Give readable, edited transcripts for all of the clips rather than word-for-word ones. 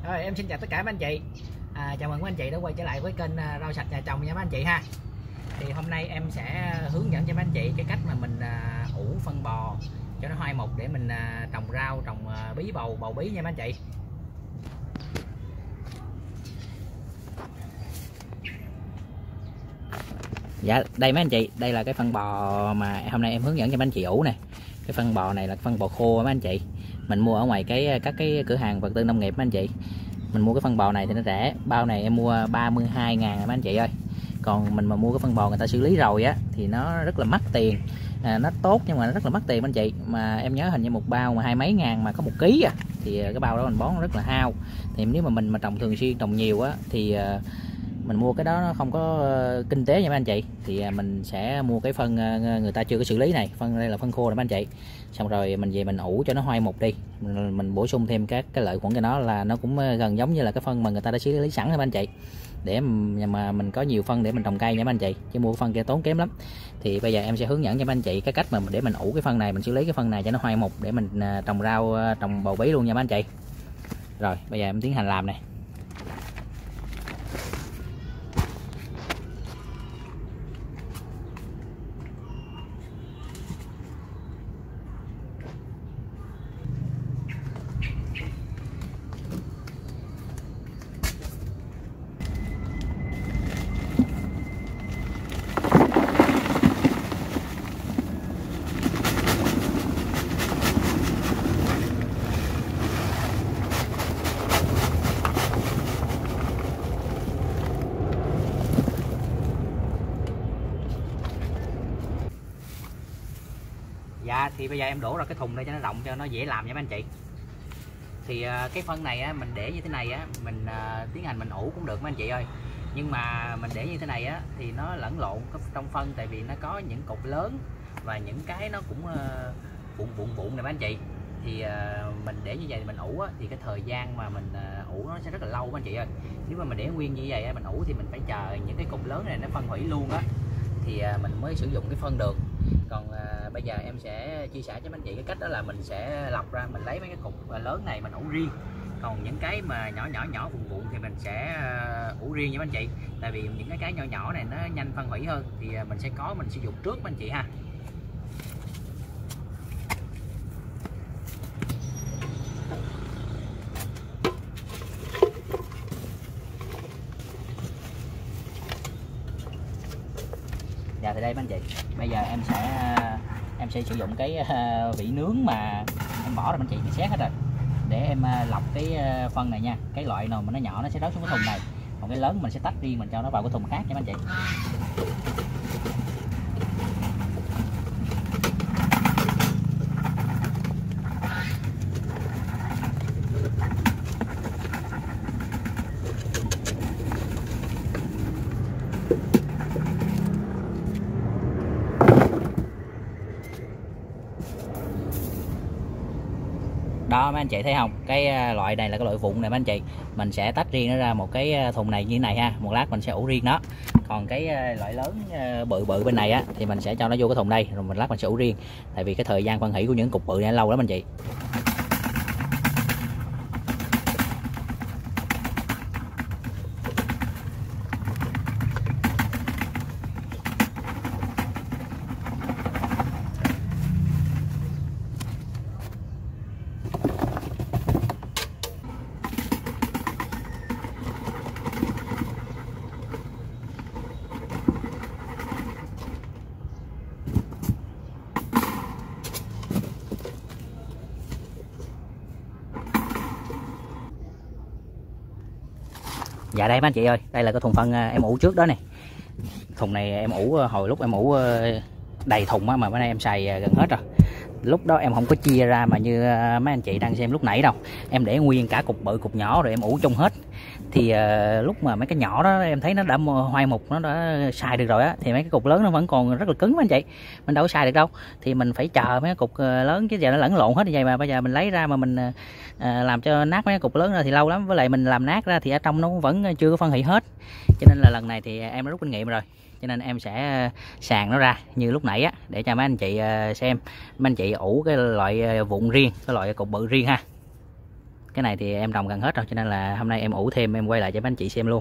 Rồi em xin chào tất cả mấy anh chị. Chào mừng mấy anh chị đã quay trở lại với kênh rau sạch nhà trồng nha mấy anh chị ha. Thì hôm nay em sẽ hướng dẫn cho mấy anh chị cái cách mà mình ủ phân bò cho nó hoai mục để mình trồng rau, trồng bí bầu bí nha mấy anh chị. Dạ đây mấy anh chị, đây là cái phân bò mà hôm nay em hướng dẫn cho mấy anh chị ủ nè. Cái phân bò này là phân bò khô mấy anh chị. Mình mua ở ngoài các cái cửa hàng vật tư nông nghiệp mấy anh chị. Mình mua cái phân bò này thì nó rẻ, bao này em mua 32.000 mấy anh chị ơi. Còn mình mà mua cái phân bò người ta xử lý rồi á thì nó rất là mắc tiền. Nó tốt nhưng mà nó rất là mắc tiền mấy anh chị. Mà em nhớ hình như một bao mà 20 mấy ngàn mà có 1 ký à, thì cái bao đó mình bón rất là hao. Thì nếu mà mình trồng thường xuyên, trồng nhiều á thì mình mua cái đó nó không có kinh tế nha mấy anh chị. Thì mình sẽ mua cái phân người ta chưa có xử lý này, phân đây là phân khô này mấy anh chị. Xong rồi mình về mình ủ cho nó hoai mục đi, mình bổ sung thêm các cái lợi khuẩn cho nó, là nó cũng gần giống như là cái phân mà người ta đã xử lý sẵn rồi mấy anh chị, để mà mình có nhiều phân để mình trồng cây nha mấy anh chị, chứ mua phân kia tốn kém lắm. Thì bây giờ em sẽ hướng dẫn cho mấy anh chị cái cách mà để mình ủ cái phân này, mình xử lý cái phân này cho nó hoai mục để mình trồng rau, trồng bầu bí luôn nha mấy anh chị. Rồi bây giờ em tiến hành làm này. Dạ thì bây giờ em đổ ra cái thùng đây cho nó rộng, cho nó dễ làm nha mấy anh chị. Thì cái phân này á, mình để như thế này á, mình tiến hành mình ủ cũng được mấy anh chị ơi. Nhưng mà mình để như thế này á thì nó lẫn lộn trong phân, tại vì nó có những cục lớn và những cái nó cũng vụn này mấy anh chị. Thì mình để như vậy mình ủ á, thì cái thời gian mà mình ủ nó sẽ rất là lâu mấy anh chị ơi. Nếu mà mình để nguyên như vậy á, mình ủ thì mình phải chờ những cái cục lớn này nó phân hủy luôn á, thì mình mới sử dụng cái phân được. Còn bây giờ em sẽ chia sẻ cho mấy anh chị cái cách đó là mình sẽ lọc ra, mình lấy mấy cái cục lớn này mình ủ riêng, còn những cái mà nhỏ vụn thì mình sẽ ủ riêng nha mấy anh chị. Tại vì những cái nhỏ này nó nhanh phân hủy hơn, thì mình sẽ mình sử dụng trước mấy anh chị ha. Dạ thì đây mấy anh chị, bây giờ em sẽ sử dụng cái vỉ nướng mà em bỏ ra mấy anh chị xét hết rồi, để em lọc cái phân này nha. Cái loại nào mà nó nhỏ nó sẽ rớt xuống cái thùng này, còn cái lớn mình sẽ tách riêng, mình cho nó vào cái thùng khác nha mấy anh chị. Đó mấy anh chị thấy không, cái loại này là cái loại vụn này mấy anh chị, mình sẽ tách riêng nó ra một cái thùng này như thế này ha. Một lát mình sẽ ủ riêng nó. Còn cái loại lớn bự bên này á thì mình sẽ cho nó vô cái thùng đây, rồi mình lát mình sẽ ủ riêng. Tại vì cái thời gian phân hủy của những cục bự này lâu lắm anh chị. Dạ đây mấy anh chị ơi, đây là cái thùng phân em ủ trước đó này. Thùng này em ủ hồi lúc em ủ đầy thùng á, mà bữa nay em xài gần hết rồi. Lúc đó em không có chia ra mà như mấy anh chị đang xem lúc nãy đâu. Em để nguyên cả cục bự cục nhỏ rồi em ủ chung hết. Thì lúc mà mấy cái nhỏ đó em thấy nó đã hoai mục, nó đã xài được rồi á, thì mấy cái cục lớn nó vẫn còn rất là cứng mấy anh chị, mình đâu có xài được đâu. Thì mình phải chờ mấy cái cục lớn, chứ giờ nó lẫn lộn hết như vậy mà bây giờ mình lấy ra mà mình làm cho nát mấy cái cục lớn ra thì lâu lắm. Với lại mình làm nát ra thì ở trong nó vẫn chưa có phân hủy hết, cho nên là lần này thì em đã rút kinh nghiệm rồi, cho nên em sẽ sàng nó ra như lúc nãy á, để cho mấy anh chị xem. Mấy anh chị ủ cái loại vụn riêng, cái loại cục bự riêng ha. Cái này thì em trồng gần hết rồi, cho nên là hôm nay em ủ thêm, em quay lại cho mấy anh chị xem luôn.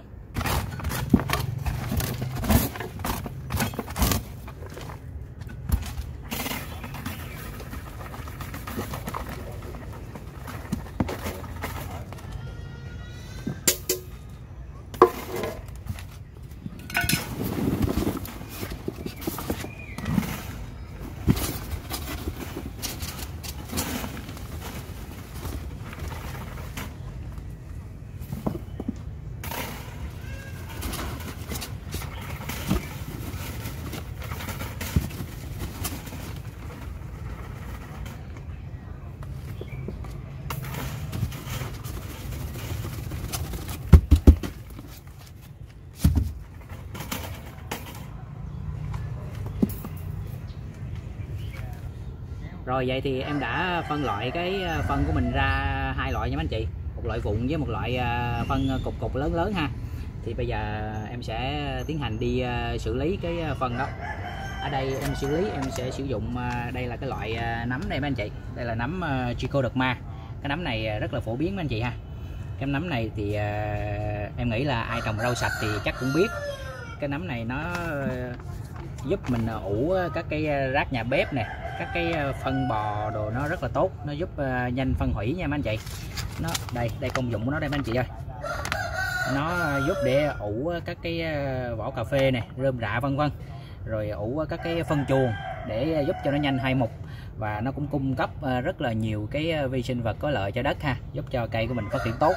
Rồi vậy thì em đã phân loại cái phân của mình ra hai loại nha mấy anh chị, một loại vụn với một loại phân cục cục lớn lớn ha. Thì bây giờ em sẽ tiến hành đi xử lý cái phân đó. Ở đây em xử lý, em sẽ sử dụng đây là cái loại nấm đây mấy anh chị, đây là nấm Trichoderma. Cái nấm này rất là phổ biến mấy anh chị ha. Cái nấm này thì em nghĩ là ai trồng rau sạch thì chắc cũng biết. Cái nấm này nó giúp mình ủ các cái rác nhà bếp nè, các cái phân bò đồ, nó rất là tốt, nó giúp nhanh phân hủy nha mấy anh chị. Nó đây công dụng của nó đây mấy anh chị ơi. Nó giúp để ủ các cái vỏ cà phê nè, rơm rạ vân vân, rồi ủ các cái phân chuồng để giúp cho nó nhanh hai mục, và nó cũng cung cấp rất là nhiều cái vi sinh vật có lợi cho đất ha, giúp cho cây của mình phát triển tốt.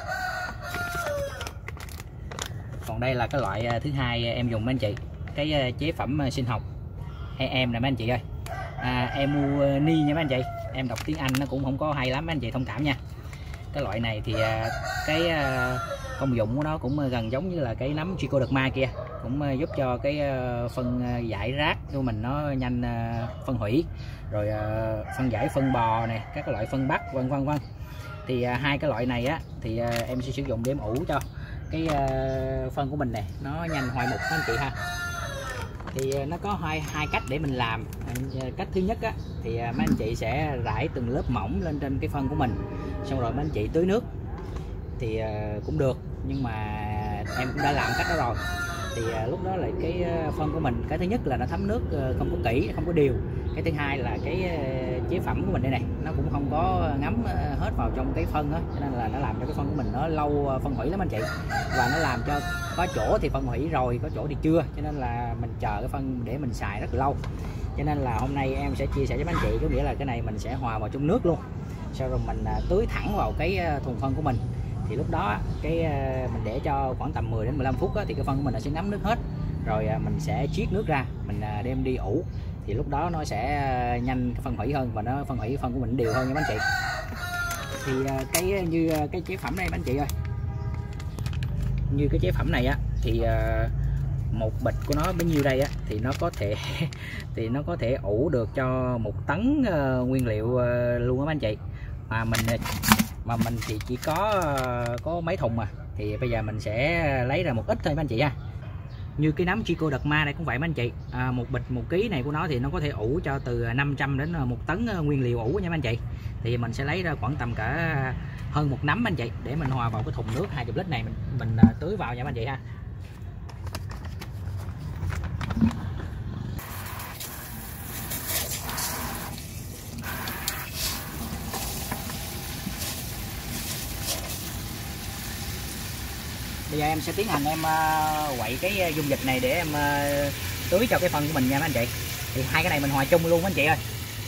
Còn đây là cái loại thứ hai em dùng mấy anh chị, cái chế phẩm sinh học hay em nè mấy anh chị ơi, Emuni nha mấy anh chị. Em đọc tiếng Anh nó cũng không có hay lắm mấy anh chị thông cảm nha. Cái loại này thì cái công dụng của nó cũng gần giống như là cái nấm Trichoderma kia, cũng giúp cho cái phân giải rác của mình nó nhanh phân hủy, rồi phân giải phân bò này, các cái loại phân bắc vân vân vân. Thì hai cái loại này á thì em sẽ sử dụng để em ủ cho cái phân của mình nè, nó nhanh hoại mục anh chị ha. Thì nó có hai cách để mình làm. Cách thứ nhất á, thì mấy anh chị sẽ rải từng lớp mỏng lên trên cái phân của mình, xong rồi mấy anh chị tưới nước thì cũng được, nhưng mà em cũng đã làm cách đó rồi. Thì lúc đó là cái phân của mình, cái thứ nhất là nó thấm nước không có kỹ, không có đều. Cái thứ hai là cái chế phẩm của mình đây này, nó cũng không có ngấm hết vào trong cái phân đó, cho nên là nó làm cho cái phân của mình nó lâu phân hủy lắm anh chị. Và nó làm cho có chỗ thì phân hủy rồi, có chỗ thì chưa, cho nên là mình chờ cái phân để mình xài rất là lâu. Cho nên là hôm nay em sẽ chia sẻ với anh chị, có nghĩa là cái này mình sẽ hòa vào trong nước luôn, sau rồi mình tưới thẳng vào cái thùng phân của mình. Thì lúc đó cái mình để cho khoảng tầm 10 đến 15 phút á, thì cái phân của mình nó sẽ ngấm nước hết, rồi mình sẽ chiết nước ra, mình đem đi ủ. Thì lúc đó nó sẽ nhanh phân hủy hơn, và nó phân hủy phân của mình đều hơn nha anh chị. Thì cái như cái chế phẩm này anh chị ơi, như cái chế phẩm này á thì một bịch của nó bấy nhiêu đây á, thì nó có thể thì nó có thể ủ được cho 1 tấn nguyên liệu luôn á anh chị. Mà mình chỉ có mấy thùng mà, thì bây giờ mình sẽ lấy ra một ít thôi anh chị ha. Như cái nấm Trichoderma này cũng vậy mấy anh chị, một bịch 1 kg này của nó thì nó có thể ủ cho từ 500 đến 1 tấn nguyên liệu ủ nha anh chị. Thì mình sẽ lấy ra khoảng tầm cả hơn 1 nắm anh chị, để mình hòa vào cái thùng nước 20 lít này, mình tưới vào nha anh chị ha. Bây giờ em sẽ tiến hành em quậy cái dung dịch này để em tưới cho cái phân của mình nha anh chị. Thì hai cái này mình hòa chung luôn anh chị ơi.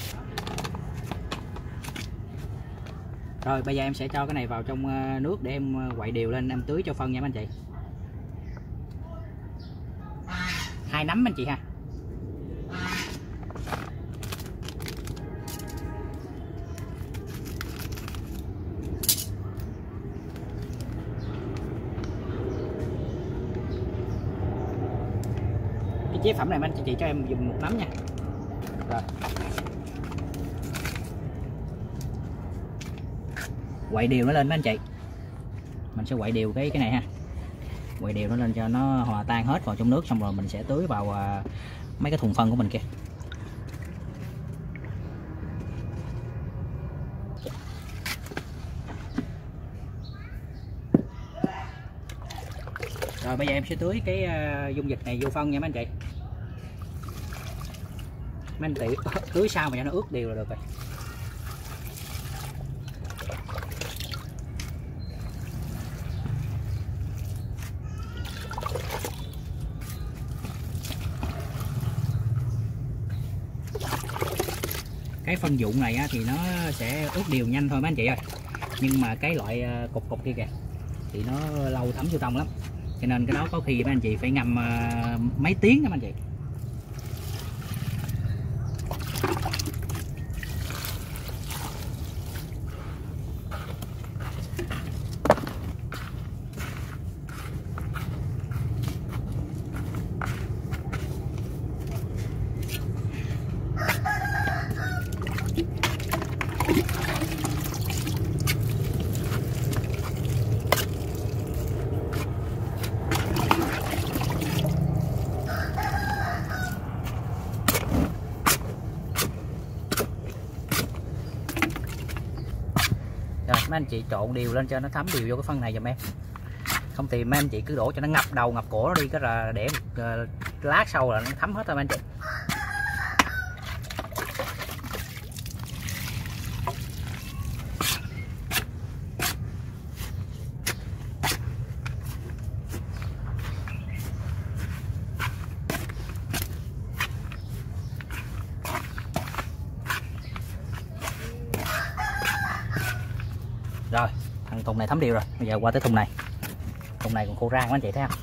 Rồi bây giờ em sẽ cho cái này vào trong nước để em quậy đều lên, em tưới cho phân nha anh chị. 2 nắm anh chị ha. Chế phẩm này anh chị cho em dùng 1 nắm nha. Rồi quậy đều nó lên mấy anh chị, mình sẽ quậy đều cái này ha, quậy đều nó lên cho nó hòa tan hết vào trong nước, xong rồi mình sẽ tưới vào mấy cái thùng phân của mình kia. Rồi bây giờ em sẽ tưới cái dung dịch này vô phân nha mấy anh chị. Mấy anh chị tưới sao mà cho nó ướt đều là được rồi. Cái phân dụng này á, thì nó sẽ ướt đều nhanh thôi mấy anh chị ơi, nhưng mà cái loại cục cục kia kìa thì nó lâu thấm vô trong lắm, cho nên cái đó có khi mấy anh chị phải ngâm mấy tiếng đó mấy anh chị. Rồi mấy anh chị trộn đều lên cho nó thấm đều vô cái phân này giùm em. Không thì mấy anh chị cứ đổ cho nó ngập đầu ngập cổ nó đi, cái là để một lát sau là nó thấm hết thôi mấy anh chị. Rồi thằng thùng này thấm đều rồi, bây giờ qua tới thùng này. Thùng này còn khô rang quá anh chị thấy không?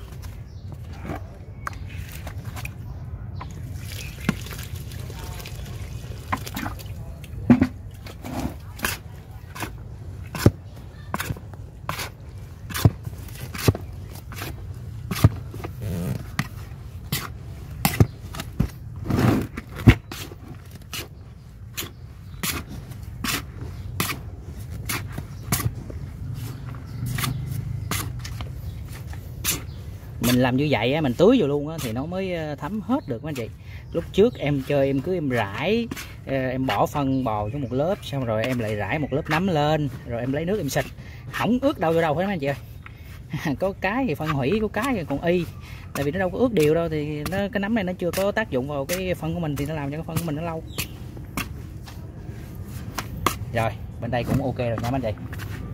Mình làm như vậy á, mình tưới vô luôn á thì nó mới thấm hết được mấy anh chị. Lúc trước em chơi em cứ em rải, em bỏ phân bò xuống một lớp, xong rồi em lại rải một lớp nấm lên, rồi em lấy nước em xịt, không ướt đâu vô đâu hết mấy anh chị ơi. Có cái thì phân hủy, có cái thì còn y, tại vì nó đâu có ướt đều đâu, thì cái nấm này nó chưa có tác dụng vào cái phân của mình thì nó làm cho cái phân của mình nó lâu. Rồi bên đây cũng ok rồi nha mấy anh chị.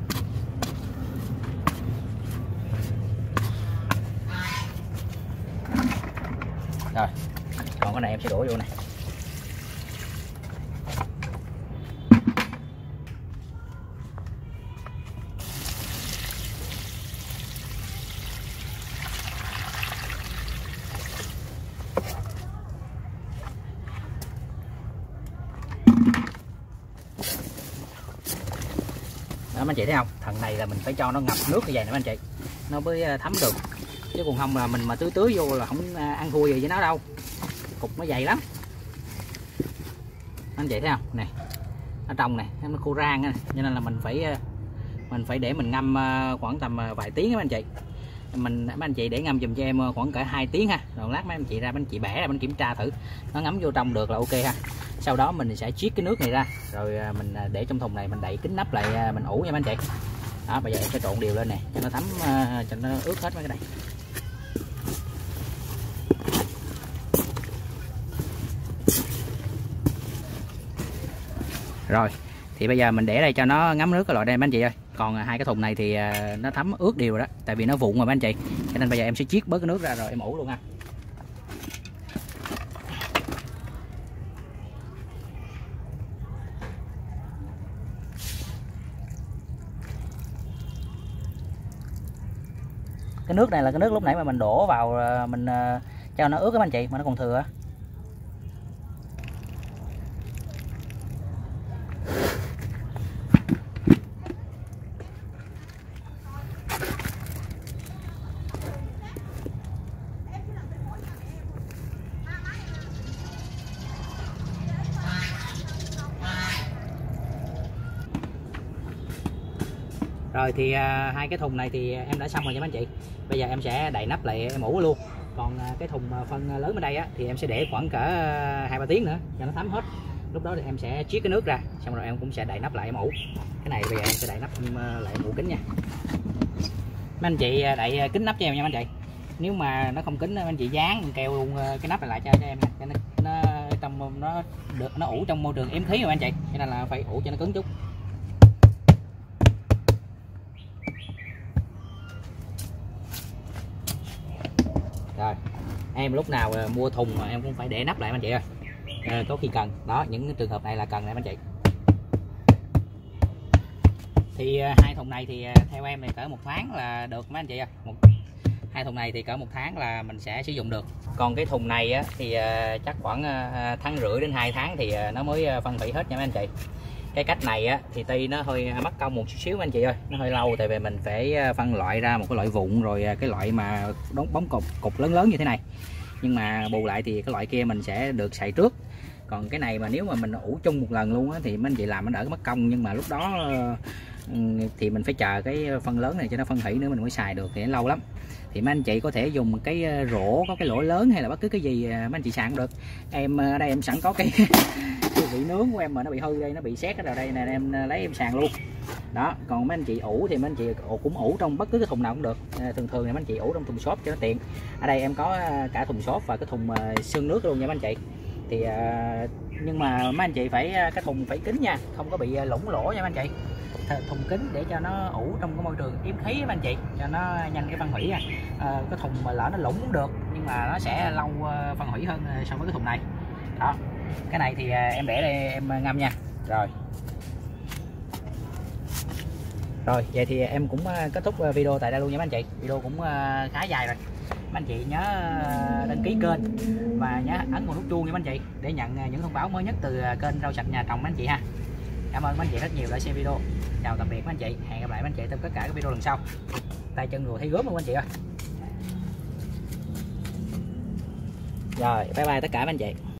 Rồi còn cái này em sẽ đổ vô này. Đó mấy anh chị thấy không, thằng này là mình phải cho nó ngập nước như vậy nè mấy anh chị, nó mới thấm được, chứ còn không là mình mà tưới vô là không ăn thua gì với nó đâu, cục nó dày lắm anh chị thấy không. Nè ở trong này nó khô rang này, cho nên là mình phải để mình ngâm khoảng tầm vài tiếng các anh chị. Mấy anh chị để ngâm dùm cho em khoảng cỡ 2 tiếng ha, rồi lát mấy anh chị ra mấy anh chị bẻ ra mình kiểm tra thử nó ngấm vô trong được là ok ha. Sau đó mình sẽ chiết cái nước này ra, rồi mình để trong thùng này, mình đậy kín nắp lại, mình ủ nha mấy anh chị. Đó bây giờ em sẽ trộn đều lên nè cho nó thấm, cho nó ướt hết mấy cái này. Rồi thì bây giờ mình để đây cho nó ngấm nước cái loại đây mấy anh chị ơi. Còn hai cái thùng này thì nó thấm ướt đều rồi đó, tại vì nó vụn rồi mấy anh chị, cho nên bây giờ em sẽ chiết bớt cái nước ra rồi em ủ luôn ha. Cái nước này là cái nước lúc nãy mà mình đổ vào mình cho nó ướt các anh chị, mà nó còn thừa. Rồi thì hai cái thùng này thì em đã xong rồi nha mấy anh chị. Bây giờ em sẽ đậy nắp lại em ủ luôn. Còn cái thùng phân lớn bên đây á, thì em sẽ để khoảng cỡ 2-3 tiếng nữa cho nó thấm hết. Lúc đó thì em sẽ chiết cái nước ra, xong rồi em cũng sẽ đậy nắp lại em ủ. Cái này bây giờ em sẽ đậy nắp lại em ủ kín nha. Mấy anh chị đậy kín nắp cho em nha mấy anh chị. nếu mà nó không kín anh chị dán keo luôn cái nắp này lại cho em nha, cho nó trong nó được, nó ủ trong môi trường yếm khí rồi anh chị, cho nên là phải ủ cho nó cứng chút. Rồi em lúc nào mua thùng mà em cũng phải để nắp lại anh chị ơi, có khi cần đó, những trường hợp này là cần này anh chị. Thì hai thùng này thì theo em thì cỡ 1 tháng là được mấy anh chị ơi. Hai thùng này thì cỡ 1 tháng là mình sẽ sử dụng được. Còn cái thùng này á, thì chắc khoảng 1,5 tháng đến 2 tháng thì nó mới phân hủy hết nha mấy anh chị. Cái cách này á, thì tuy nó hơi mất công một chút xíu anh chị ơi, nó hơi lâu, tại vì mình phải phân loại ra một cái loại vụn rồi cái loại mà đóng bóng cục lớn lớn như thế này. Nhưng mà bù lại thì cái loại kia mình sẽ được xài trước. Còn cái này mà nếu mà mình ủ chung một lần luôn á, thì mấy anh chị làm nó đỡ mất công, nhưng mà lúc đó thì mình phải chờ cái phân lớn này cho nó phân hủy nữa mình mới xài được, thì nó lâu lắm. Thì mấy anh chị có thể dùng cái rổ có cái lỗ lớn hay là bất cứ cái gì mấy anh chị sạc cũng được. Em ở đây em sẵn có cái vị nướng của em mà nó bị hư đây, nó bị sét ở đây nè, em lấy em sàn luôn đó. Còn mấy anh chị ủ thì mấy anh chị cũng ủ trong bất cứ cái thùng nào cũng được. Thường thường thì mấy anh chị ủ trong thùng xốp cho nó tiện. Ở đây em có cả thùng xốp và cái thùng xương nước luôn nha mấy anh chị. Thì nhưng mà mấy anh chị phải cái thùng phải kín nha, không có bị lủng lỗ nha mấy anh chị. Thùng kính để cho nó ủ trong cái môi trường yếm khí mấy anh chị, cho nó nhanh cái phân hủy nha. Cái thùng mà lỡ nó lủng cũng được, nhưng mà nó sẽ lâu phân hủy hơn so với cái thùng này đó. Cái này thì em để đây em ngâm nha. Rồi vậy thì em cũng kết thúc video tại đây luôn nha mấy anh chị. Video cũng khá dài rồi. Mấy anh chị nhớ đăng ký kênh và nhớ ấn vào nút chuông nha mấy anh chị, để nhận những thông báo mới nhất từ kênh rau sạch nhà trồng mấy anh chị ha. Cảm ơn mấy anh chị rất nhiều đã xem video. Chào tạm biệt mấy anh chị, hẹn gặp lại mấy anh chị trong tất cả các video lần sau. Tay chân rồi thấy gớm luôn anh chị ơi. Rồi bye bye tất cả mấy anh chị.